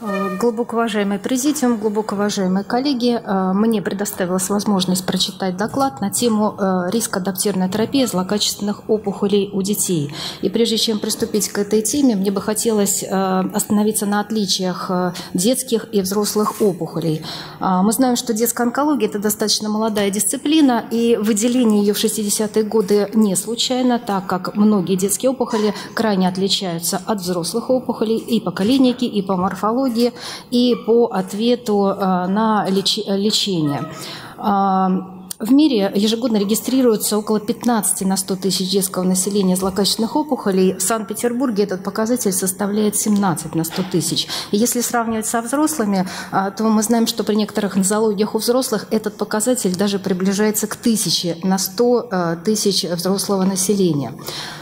Глубоко уважаемый президиум, глубоко уважаемые коллеги, мне предоставилась возможность прочитать доклад на тему риска адаптированной терапии злокачественных опухолей у детей. И прежде чем приступить к этой теме, мне бы хотелось остановиться на отличиях детских и взрослых опухолей. Мы знаем, что детская онкология – это достаточно молодая дисциплина, и выделение ее в 60-е годы не случайно, так как многие детские опухоли крайне отличаются от взрослых опухолей и по клинике, и по морфологии, и по ответу на лечение. В мире ежегодно регистрируется около 15 на 100 тысяч детского населения злокачественных опухолей. В Санкт-Петербурге этот показатель составляет 17 на 100 тысяч. И если сравнивать со взрослыми, то мы знаем, что при некоторых нозологиях у взрослых этот показатель даже приближается к 1000 на 100 тысяч взрослого населения.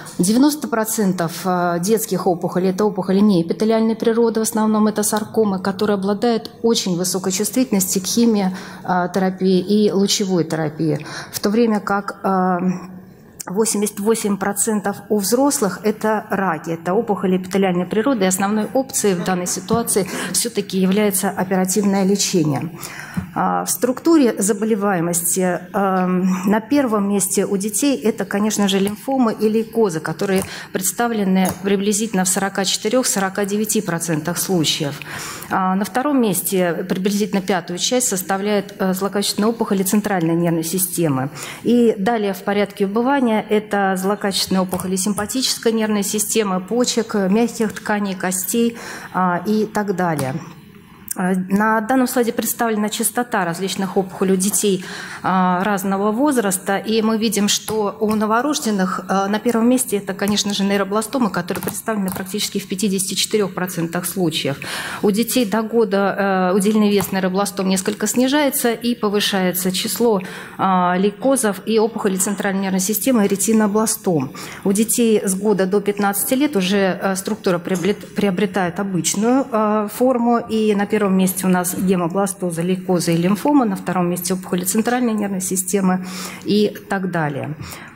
90% детских опухолей – это опухоли неэпителиальной природы, в основном это саркомы, которые обладают очень высокой чувствительностью к химиотерапии и лучевой терапии, в то время как 88% у взрослых – это раки, это опухоли эпителиальной природы, и основной опцией в данной ситуации все-таки является оперативное лечение. В структуре заболеваемости на первом месте у детей это, конечно же, лимфомы и лейкозы, которые представлены приблизительно в 44–49% случаев. На втором месте приблизительно пятую часть составляет злокачественные опухоли центральной нервной системы. И далее в порядке убывания это злокачественные опухоли симпатической нервной системы, почек, мягких тканей, костей и так далее. На данном слайде представлена частота различных опухолей у детей разного возраста, и мы видим, что у новорожденных на первом месте это, конечно же, нейробластомы, которые представлены практически в 54% случаев. У детей до года удельный вес нейробластом несколько снижается и повышается число лейкозов и опухолей центральной нервной системы ретинобластом. У детей с года до 15 лет уже структура приобретает обычную форму, и на первом месте у нас гемобластоза, лейкоза и лимфома, на втором месте опухоли центральной нервной системы и так далее.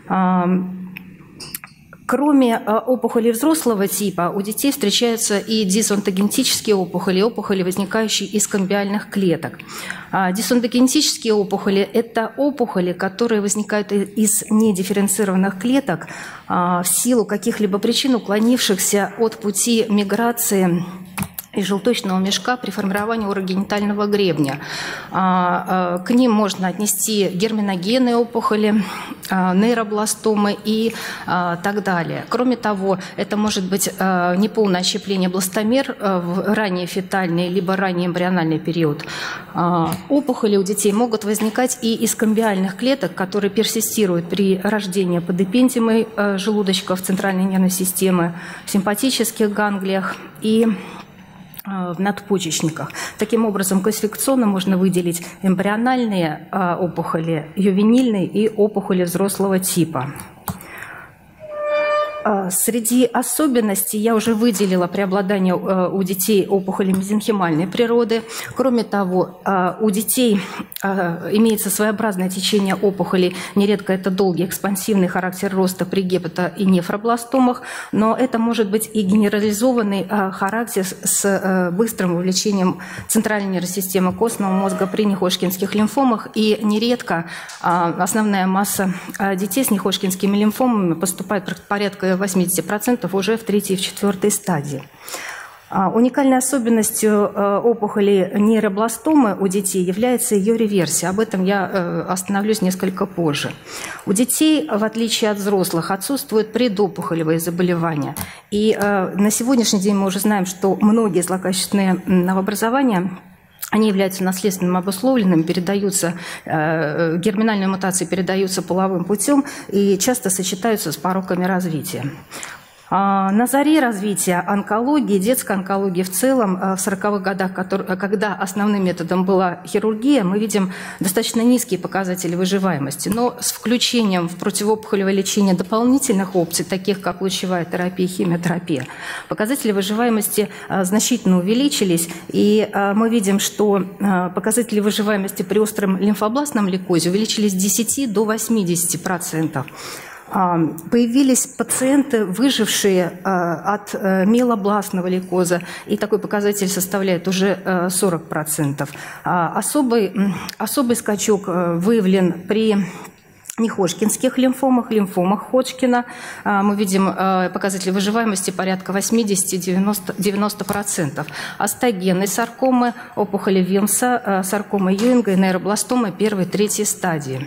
Кроме опухолей взрослого типа, у детей встречаются и дисонтогенетические опухоли, опухоли, возникающие из камбиальных клеток. Дисонтогенетические опухоли – это опухоли, которые возникают из недифференцированных клеток в силу каких-либо причин, уклонившихся от пути миграции из желточного мешка при формировании урогенитального гребня. К ним можно отнести герминогенные опухоли, нейробластомы и так далее. Кроме того, это может быть неполное ощепление бластомер в ранний фетальный либо ранний эмбриональный период. Опухоли у детей могут возникать и из камбиальных клеток, которые персистируют при рождении под эпендимой желудочков центральной нервной системы, в симпатических ганглиях и в надпочечниках. Таким образом, классификационно можно выделить эмбриональные опухоли, ювенильные и опухоли взрослого типа. Среди особенностей я уже выделила преобладание у детей опухолей мезенхимальной природы. Кроме того, у детей имеется своеобразное течение опухолей. Нередко это долгий экспансивный характер роста при гепато- и нефробластомах, но это может быть и генерализованный характер с быстрым увеличением центральной нервной системы костного мозга при неходжкинских лимфомах. И нередко основная масса детей с неходжкинскими лимфомами поступает порядка 80% уже в 3-й и в 4-й стадии. Уникальной особенностью опухоли нейробластомы у детей является ее реверсия. Об этом я остановлюсь несколько позже. У детей, в отличие от взрослых, отсутствуют предопухолевые заболевания. И на сегодняшний день мы уже знаем, что многие злокачественные новообразования они являются наследственно обусловленными, передаются, герминальные мутации передаются половым путем и часто сочетаются с пороками развития. На заре развития онкологии, детской онкологии в целом, в 40-х годах, когда основным методом была хирургия, мы видим достаточно низкие показатели выживаемости. Но с включением в противоопухолевое лечение дополнительных опций, таких как лучевая терапия и химиотерапия, показатели выживаемости значительно увеличились. И мы видим, что показатели выживаемости при остром лимфобластном лейкозе увеличились с 10 до 80%. Появились пациенты, выжившие от миелобластного лейкоза, и такой показатель составляет уже 40%. Особый скачок выявлен при неходжкинских лимфомах, лимфомах Ходжкина. Мы видим показатели выживаемости порядка 80-90%. Астогенные саркомы, опухоли Вилмса, саркомы Юинга и нейробластомы первой, третьей стадии.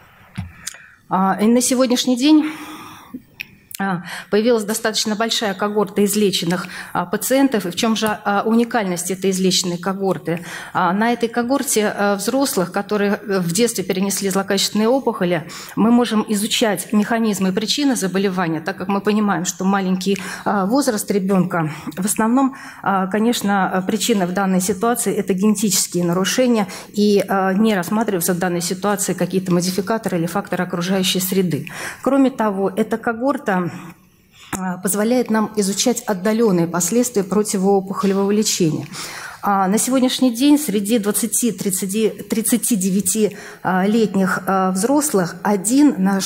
И на сегодняшний день появилась достаточно большая когорта излеченных пациентов. И в чем же уникальность этой излеченной когорты? На этой когорте взрослых, которые в детстве перенесли злокачественные опухоли, мы можем изучать механизмы и причины заболевания, так как мы понимаем, что маленький возраст ребенка, в основном, конечно, причина в данной ситуации – это генетические нарушения, и не рассматриваются в данной ситуации какие-то модификаторы или факторы окружающей среды. Кроме того, эта когорта позволяет нам изучать отдаленные последствия противоопухолевого лечения. На сегодняшний день среди 20-39-летних взрослых 1 на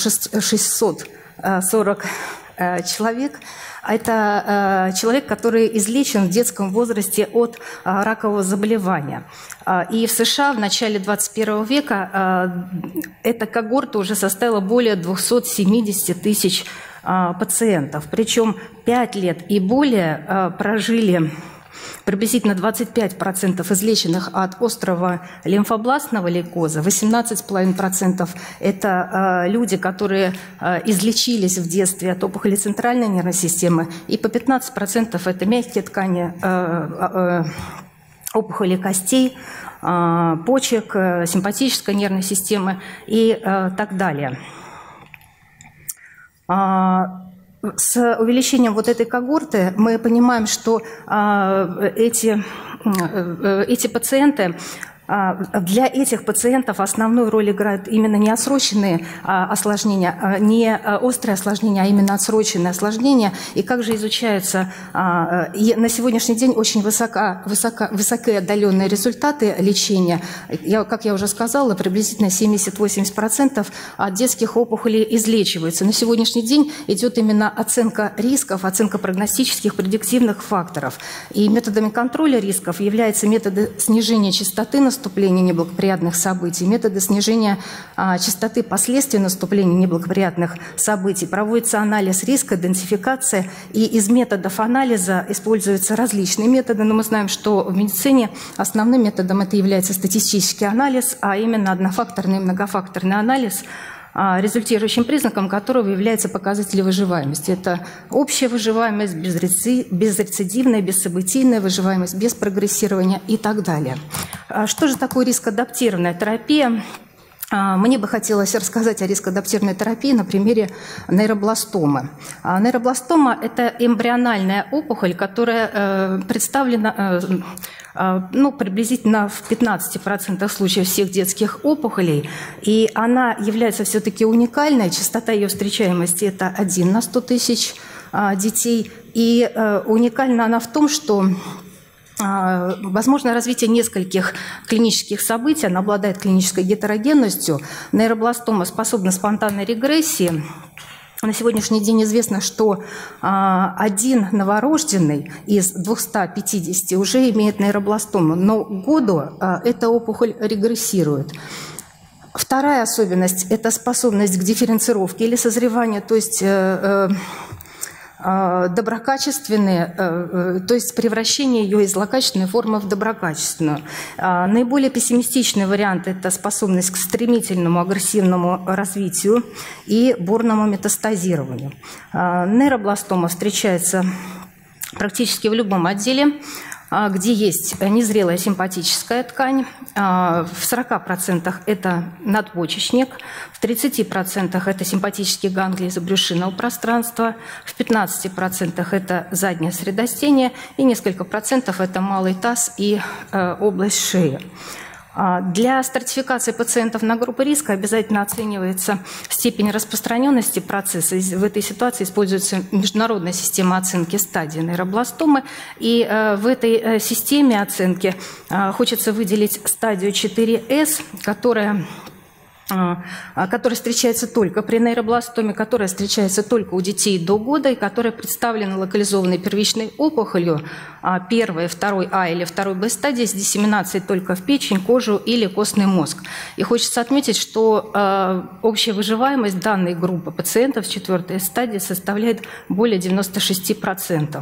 640 человек – это человек, который излечен в детском возрасте от ракового заболевания. И в США в начале 21 века эта когорта уже составила более 270 тысяч пациентов. Причем 5 лет и более прожили приблизительно 25% излеченных от острого лимфобластного лейкоза, 18,5% – это люди, которые излечились в детстве от опухоли центральной нервной системы, и по 15% – это мягкие ткани, опухоли костей, почек, симпатической нервной системы и так далее. С увеличением вот этой когорты мы понимаем, что эти пациенты, для этих пациентов основную роль играют именно не отсроченные осложнения, не острые осложнения, а именно отсроченные осложнения. И как же изучаются на сегодняшний день очень высокие отдаленные результаты лечения. Как я уже сказала, приблизительно 70-80% от детских опухолей излечиваются. На сегодняшний день идет именно оценка рисков, оценка прогностических предиктивных факторов. И методами контроля рисков являются методы снижения частоты наступления неблагоприятных событий, методы снижения частоты последствий наступления неблагоприятных событий. Проводится анализ риска, идентификация, и из методов анализа используются различные методы, но мы знаем, что в медицине основным методом это является статистический анализ, а именно однофакторный и многофакторный анализ, результирующим признаком которого являются показатели выживаемости. Это общая выживаемость, безрецидивная, бессобытийная выживаемость, без прогрессирования и так далее. Что же такое рискоадаптированная терапия? Мне бы хотелось рассказать о рискоадаптированной терапии на примере нейробластомы. Нейробластома – это эмбриональная опухоль, которая представлена приблизительно в 15% случаев всех детских опухолей, и она является все-таки уникальной. Частота ее встречаемости – это 1 на 100 тысяч детей, и уникальна она в том, что возможно развитие нескольких клинических событий, она обладает клинической гетерогенностью. Нейробластома способна к спонтанной регрессии. На сегодняшний день известно, что 1 новорожденный из 250 уже имеет нейробластому, но к году эта опухоль регрессирует. Вторая особенность – это способность к дифференцировке или созреванию, то есть доброкачественные, то есть превращение ее из злокачественной формы в доброкачественную. Наиболее пессимистичный вариант – это способность к стремительному агрессивному развитию и бурному метастазированию. Нейробластома встречается практически в любом отделе, где есть незрелая симпатическая ткань, в 40% это надпочечник, в 30% это симпатические ганглии забрюшинного пространства, в 15% это заднее средостение и несколько процентов это малый таз и область шеи. Для стратификации пациентов на группы риска обязательно оценивается степень распространенности процесса. В этой ситуации используется международная система оценки стадии нейробластомы. И в этой системе оценки хочется выделить стадию 4С, которая которая встречается только при нейробластоме, которая встречается только у детей до года и которая представлена локализованной первичной опухолью первой, второй А или второй Б стадии с диссеминацией только в печень, кожу или костный мозг. И хочется отметить, что общая выживаемость данной группы пациентов с четвертой стадии составляет более 96%.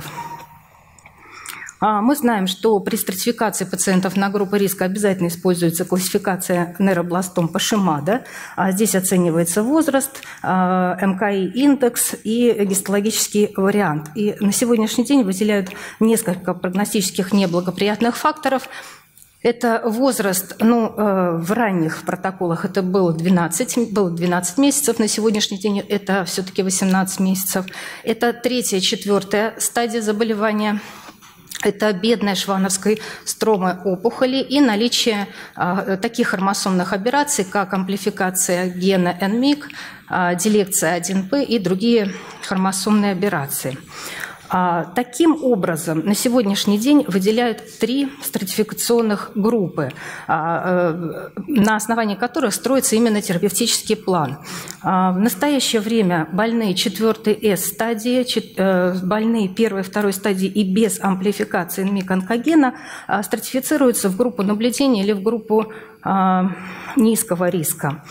Мы знаем, что при стратификации пациентов на группы риска обязательно используется классификация нейробластом по Шимадо. Здесь оценивается возраст, МКИ-индекс и гистологический вариант. И на сегодняшний день выделяют несколько прогностических неблагоприятных факторов. Это возраст, в ранних протоколах это было 12 месяцев, на сегодняшний день это все-таки 18 месяцев. Это третья, четвертая стадия заболевания. Это бедная шванновской стромы опухоли и наличие таких хромосомных аберраций, как амплификация гена NMIC, делекция 1P и другие хромосомные аберрации. Таким образом, на сегодняшний день выделяют 3 стратификационных группы, на основании которых строится именно терапевтический план. В настоящее время больные 4 С-стадии, больные 1-2 стадии и без амплификации NMIC-онкогена стратифицируются в группу наблюдения или в группу низкого риска.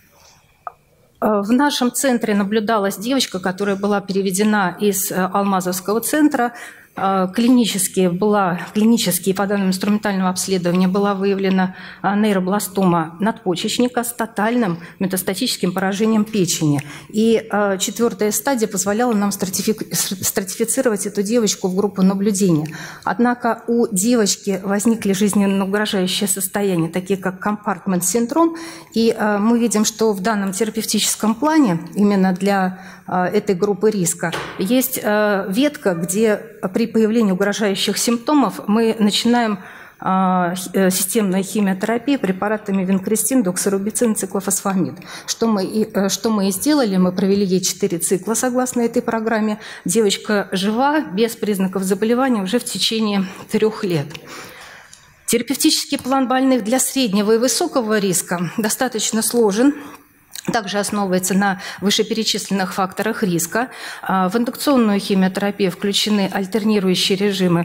В нашем центре наблюдалась девочка, которая была переведена из Алмазовского центра. Клинически по данным инструментального обследования была выявлена нейробластома надпочечника с тотальным метастатическим поражением печени. И 4-я стадия позволяла нам стратифицировать эту девочку в группу наблюдения. Однако у девочки возникли жизненно угрожающие состояния, такие как компартмент-синдром. И мы видим, что в данном терапевтическом плане именно для этой группы риска есть ветка, где при появлении угрожающих симптомов мы начинаем системную химиотерапию препаратами винкристин, доксорубицин, циклофосфамид. Что мы и сделали, мы провели ей 4 цикла согласно этой программе. Девочка жива, без признаков заболевания уже в течение 3 лет. Терапевтический план больных для среднего и высокого риска достаточно сложен. Также основывается на вышеперечисленных факторах риска. В индукционную химиотерапию включены альтернирующие режимы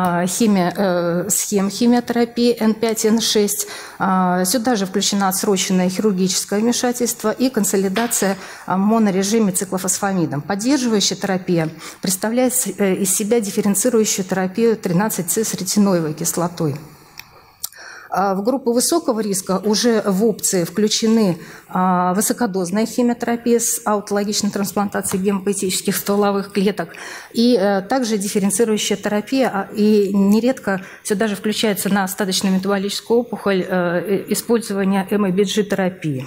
схем химиотерапии N5-N6. Сюда же включено отсроченное хирургическое вмешательство и консолидация в монорежиме циклофосфамидом. Поддерживающая терапия представляет из себя дифференцирующую терапию 13С с ретиноевой кислотой. В группу высокого риска уже в опции включены высокодозная химиотерапия с аутологичной трансплантацией гемопоэтических стволовых клеток и также дифференцирующая терапия. И нередко сюда же включается на остаточно-метаболическую опухоль использование MABG-терапии.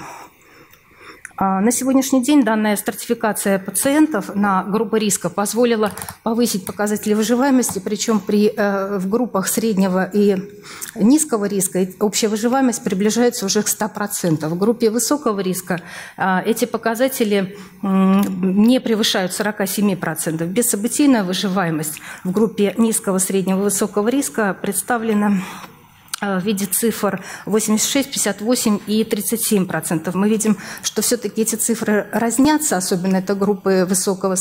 На сегодняшний день данная стратификация пациентов на группы риска позволила повысить показатели выживаемости, причем в группах среднего и низкого риска общая выживаемость приближается уже к 100%. В группе высокого риска эти показатели не превышают 47%. Бессобытийная выживаемость в группе низкого, среднего, высокого риска представлена в виде цифр 86, 58 и 37%. Мы видим, что все-таки эти цифры разнятся, особенно это группы высокого и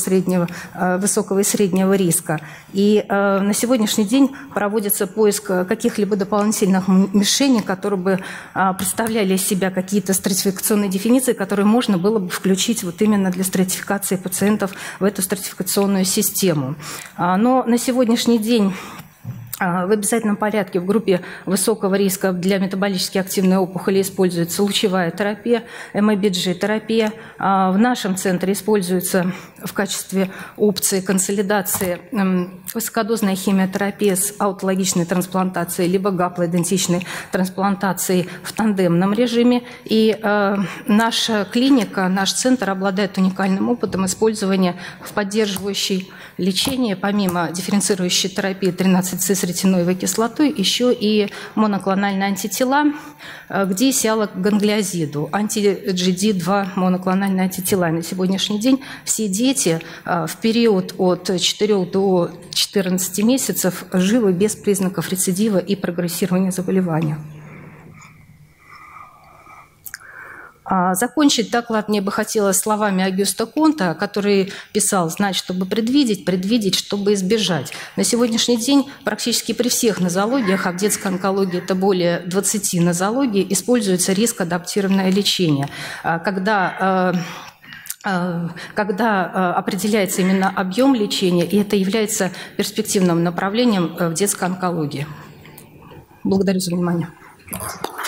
среднего риска. И на сегодняшний день проводится поиск каких-либо дополнительных мишеней, которые бы представляли из себя какие-то стратификационные дефиниции, которые можно было бы включить вот именно для стратификации пациентов в эту стратификационную систему. Но на сегодняшний день в обязательном порядке в группе высокого риска для метаболически активной опухоли используется лучевая терапия, MABG-терапия. В нашем центре используется в качестве опции консолидации высокодозная химиотерапия с аутологичной трансплантацией либо гаплоидентичной трансплантацией в тандемном режиме. И наша клиника, наш центр обладает уникальным опытом использования в поддерживающей лечении, помимо дифференцирующей терапии 13С с ретиноевой кислотой, еще и моноклональные антитела к диисиалоганглиозиду, анти-GD2 моноклональные антитела. И на сегодняшний день все дети в период от 4 до 14 месяцев живы без признаков рецидива и прогрессирования заболевания. Закончить доклад мне бы хотелось словами Агюста Конта, который писал: «Знать, чтобы предвидеть, предвидеть, чтобы избежать». На сегодняшний день практически при всех нозологиях, а в детской онкологии это более 20 нозологий, используется риск-адаптированное лечение, когда определяется именно объем лечения, и это является перспективным направлением в детской онкологии. Благодарю за внимание.